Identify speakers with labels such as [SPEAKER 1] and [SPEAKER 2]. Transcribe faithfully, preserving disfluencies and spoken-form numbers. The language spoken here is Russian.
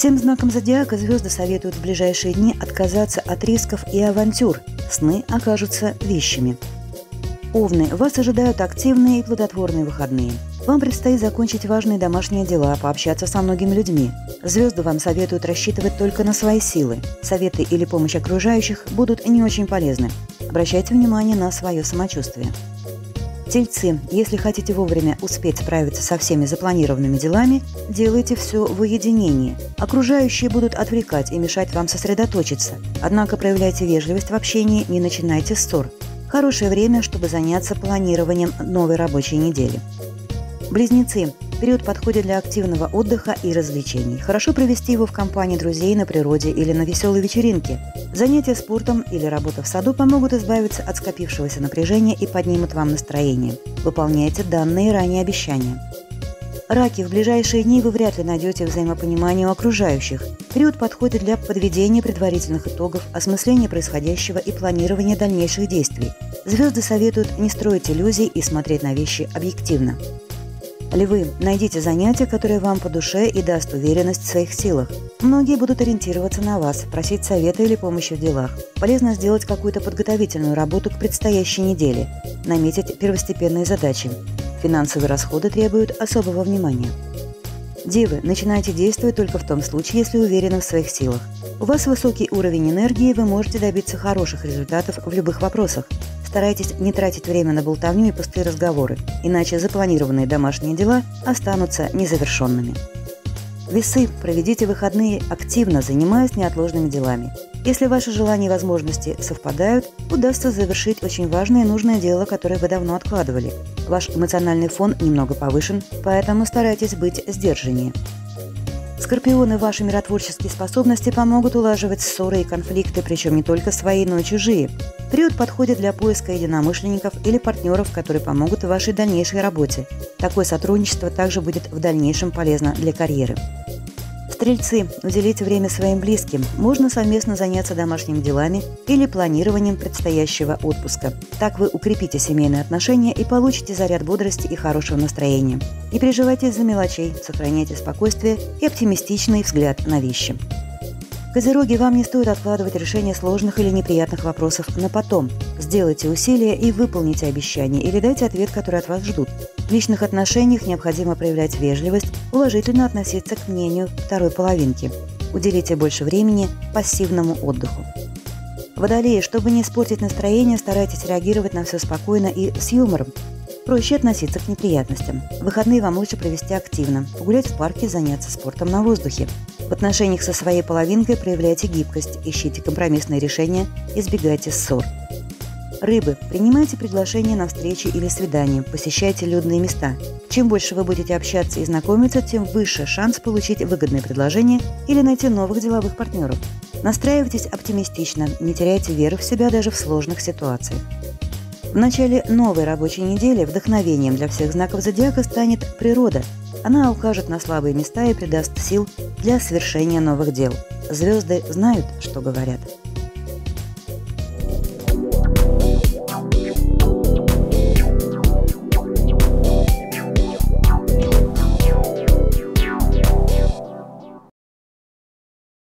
[SPEAKER 1] Всем знакам зодиака звезды советуют в ближайшие дни отказаться от рисков и авантюр. Сны окажутся вещими. Овны, вас ожидают активные и плодотворные выходные. Вам предстоит закончить важные домашние дела, пообщаться со многими людьми. Звезды вам советуют рассчитывать только на свои силы. Советы или помощь окружающих будут не очень полезны. Обращайте внимание на свое самочувствие. Тельцы, если хотите вовремя успеть справиться со всеми запланированными делами, делайте все в уединении. Окружающие будут отвлекать и мешать вам сосредоточиться. Однако проявляйте вежливость в общении, не начинайте ссор. Хорошее время, чтобы заняться планированием новой рабочей недели. Близнецы. Период подходит для активного отдыха и развлечений. Хорошо провести его в компании друзей на природе или на веселой вечеринке. Занятия спортом или работа в саду помогут избавиться от скопившегося напряжения и поднимут вам настроение. Выполняйте данные ранее обещания. Раки, в ближайшие дни вы вряд ли найдете взаимопонимание у окружающих. Период подходит для подведения предварительных итогов, осмысления происходящего и планирования дальнейших действий. Звезды советуют не строить иллюзий и смотреть на вещи объективно. Львы, найдите занятие, которое вам по душе и даст уверенность в своих силах. Многие будут ориентироваться на вас, просить совета или помощи в делах. Полезно сделать какую-то подготовительную работу к предстоящей неделе, наметить первостепенные задачи. Финансовые расходы требуют особого внимания. Девы, начинайте действовать только в том случае, если уверены в своих силах. У вас высокий уровень энергии, вы можете добиться хороших результатов в любых вопросах. Старайтесь не тратить время на болтовню и пустые разговоры, иначе запланированные домашние дела останутся незавершенными. Весы, проведите выходные активно, занимаясь неотложными делами. Если ваши желания и возможности совпадают, удастся завершить очень важное и нужное дело, которое вы давно откладывали. Ваш эмоциональный фон немного повышен, поэтому старайтесь быть сдержаннее. Скорпионы, ваши миротворческие способности помогут улаживать ссоры и конфликты, причем не только свои, но и чужие. Период подходит для поиска единомышленников или партнеров, которые помогут в вашей дальнейшей работе. Такое сотрудничество также будет в дальнейшем полезно для карьеры. Стрельцы, уделите время своим близким. Можно совместно заняться домашними делами или планированием предстоящего отпуска. Так вы укрепите семейные отношения и получите заряд бодрости и хорошего настроения. Не переживайте из-за мелочей, сохраняйте спокойствие и оптимистичный взгляд на вещи. Козероги, вам не стоит откладывать решение сложных или неприятных вопросов на потом. Сделайте усилия и выполните обещания или дайте ответ, который от вас ждут. В личных отношениях необходимо проявлять вежливость, уважительно относиться к мнению второй половинки. Уделите больше времени пассивному отдыху. Водолеи, чтобы не испортить настроение, старайтесь реагировать на все спокойно и с юмором. Проще относиться к неприятностям. Выходные вам лучше провести активно, погулять в парке, заняться спортом на воздухе. В отношениях со своей половинкой проявляйте гибкость, ищите компромиссные решения, избегайте ссор. Рыбы, принимайте приглашения на встречи или свидания, посещайте людные места. Чем больше вы будете общаться и знакомиться, тем выше шанс получить выгодное предложение или найти новых деловых партнеров. Настраивайтесь оптимистично, не теряйте веры в себя даже в сложных ситуациях. В начале новой рабочей недели вдохновением для всех знаков зодиака станет природа. Она укажет на слабые места и придаст сил для совершения новых дел. Звезды знают, что говорят.